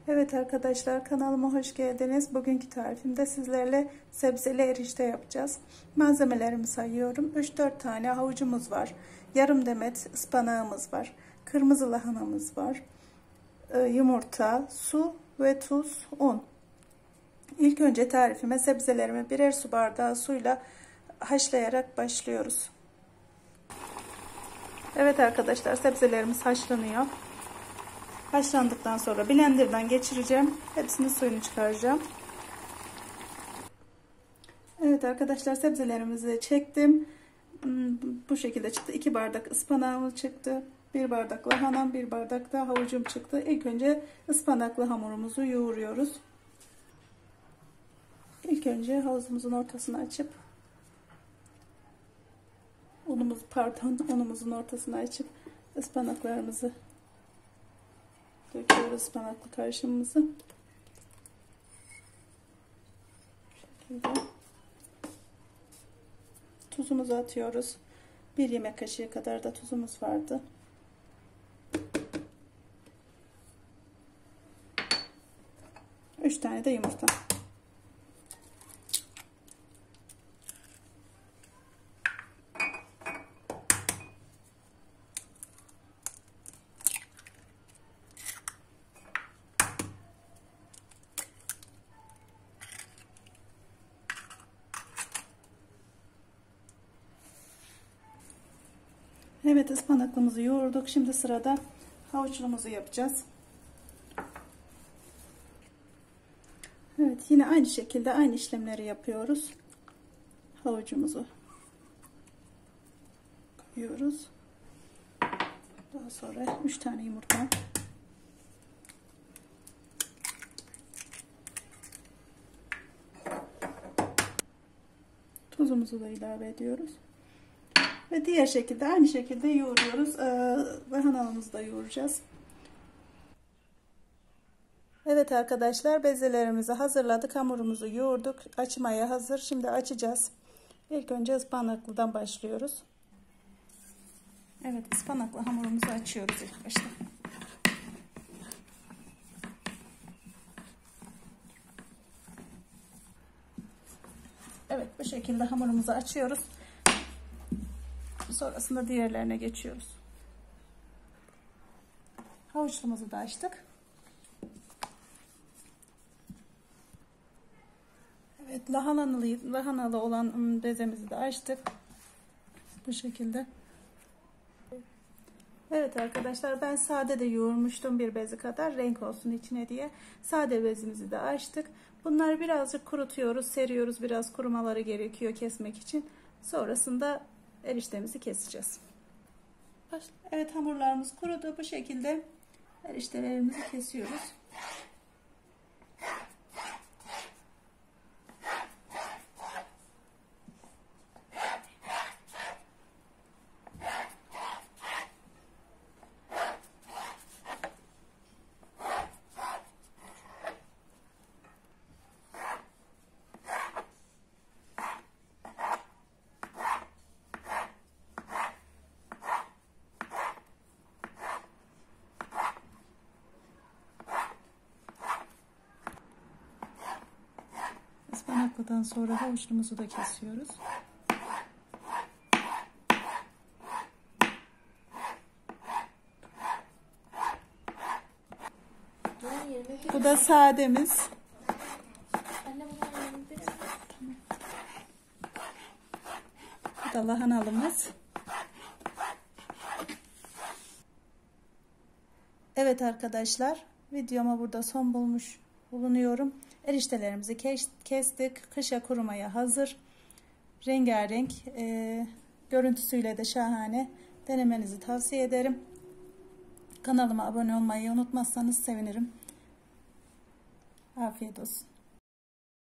Evet arkadaşlar, kanalıma hoş geldiniz. Bugünkü tarifimde sizlerle sebzeli erişte yapacağız. Malzemelerimi sayıyorum. 3-4 tane havucumuz var. Yarım demet ıspanağımız var. Kırmızı lahanamız var. Yumurta, su ve tuz, un. İlk önce tarifime sebzelerimi birer su bardağı suyla haşlayarak başlıyoruz. Evet arkadaşlar, sebzelerimiz haşlanıyor. Haşlandıktan sonra blenderdan geçireceğim. Hepsinin suyunu çıkaracağım. Evet arkadaşlar, sebzelerimizi çektim. Bu şekilde çıktı. 2 bardak ıspanağımız çıktı. 1 bardak lahanam, 1 bardak da havucum çıktı. İlk önce ıspanaklı hamurumuzu yoğuruyoruz. İlk önce havuzumuzun ortasını açıp unumuzun ortasını açıp ıspanaklarımızı döküyoruz, ıspanaklı karışımımızı. Bu şekilde. Tuzumuzu atıyoruz. 1 yemek kaşığı kadar da tuzumuz vardı. Üç tane de yumurta. Evet, ıspanaklımızı yoğurduk. Şimdi sırada havuçlumuzu yapacağız. Evet, yine aynı şekilde aynı işlemleri yapıyoruz. Havucumuzu koyuyoruz. Daha sonra 3 tane yumurta. Tuzumuzu da ilave ediyoruz. Ve diğer şekilde aynı şekilde yoğuruyoruz. Lahanamızı da yoğuracağız. Evet arkadaşlar, bezelerimizi hazırladık. Hamurumuzu yoğurduk. Açmaya hazır. Şimdi açacağız. İlk önce ıspanaklıdan başlıyoruz. Evet, ıspanaklı hamurumuzu açıyoruz ilk başta. Evet, bu şekilde hamurumuzu açıyoruz. Sonrasında diğerlerine geçiyoruz. Havuçlumuzu da açtık. Evet, lahanalı olan bezemizi de açtık. Bu şekilde. Evet arkadaşlar, ben sade de yoğurmuştum, bir bezi kadar renk olsun içine diye. Sade bezimizi de açtık. Bunları birazcık kurutuyoruz, seriyoruz. Biraz kurumaları gerekiyor kesmek için. Sonrasında eriştemizi keseceğiz. Evet, hamurlarımız kurudu. Bu şekilde eriştelerimizi kesiyoruz. Ispanaklıdan sonra havuçlumuzu da kesiyoruz. Bu da sademiz. Bu da lahanalımız. Evet arkadaşlar, videoma burada son bulmuş bulunuyorum. Eriştelerimizi kestik. Kışa kurumaya hazır. Rengarenk, görüntüsüyle de şahane. Denemenizi tavsiye ederim. Kanalıma abone olmayı unutmazsanız sevinirim. Afiyet olsun.